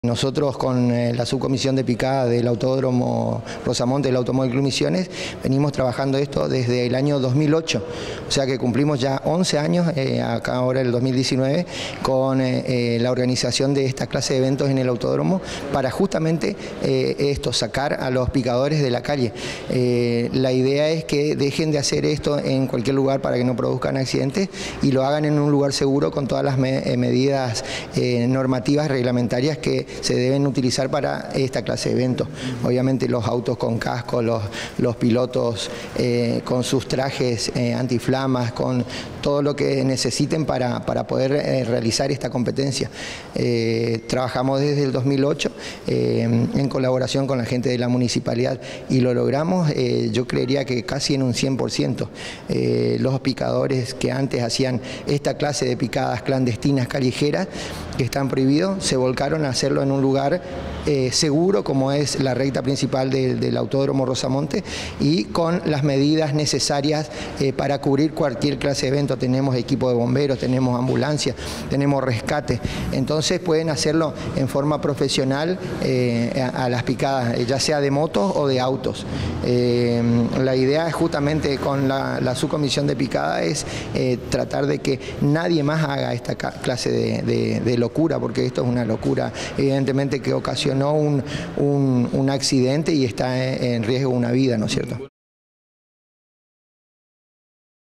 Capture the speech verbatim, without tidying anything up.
Nosotros con eh, la subcomisión de picada del Autódromo Rosamonte del Automóvil Club Misiones venimos trabajando esto desde el año dos mil ocho, o sea que cumplimos ya once años, eh, acá ahora el dos mil diecinueve, con eh, eh, la organización de esta clase de eventos en el autódromo para justamente eh, esto, sacar a los picadores de la calle. Eh, la idea es que dejen de hacer esto en cualquier lugar para que no produzcan accidentes y lo hagan en un lugar seguro con todas las me eh, medidas eh, normativas reglamentarias que se deben utilizar para esta clase de eventos. Obviamente los autos con casco, los, los pilotos eh, con sus trajes eh, antiflamas, con todo lo que necesiten para, para poder eh, realizar esta competencia. Eh, trabajamos desde el dos mil ocho eh, en colaboración con la gente de la municipalidad y lo logramos, eh, yo creería que casi en un cien por ciento. Eh, los picadores que antes hacían esta clase de picadas clandestinas callejeras, que están prohibidos, se volcaron a hacerlo en un lugar eh, seguro como es la recta principal de, del Autódromo Rosamonte y con las medidas necesarias eh, para cubrir cualquier clase de evento. Tenemos equipo de bomberos, tenemos ambulancia, tenemos rescate, entonces pueden hacerlo en forma profesional eh, a, a las picadas, ya sea de motos o de autos. Eh, la idea es justamente con la, la subcomisión de picada es eh, tratar de que nadie más haga esta clase de, de, de locura, porque esto es una locura evidentemente que ocasionó un, un, un accidente y está en riesgo una vida, ¿no es cierto?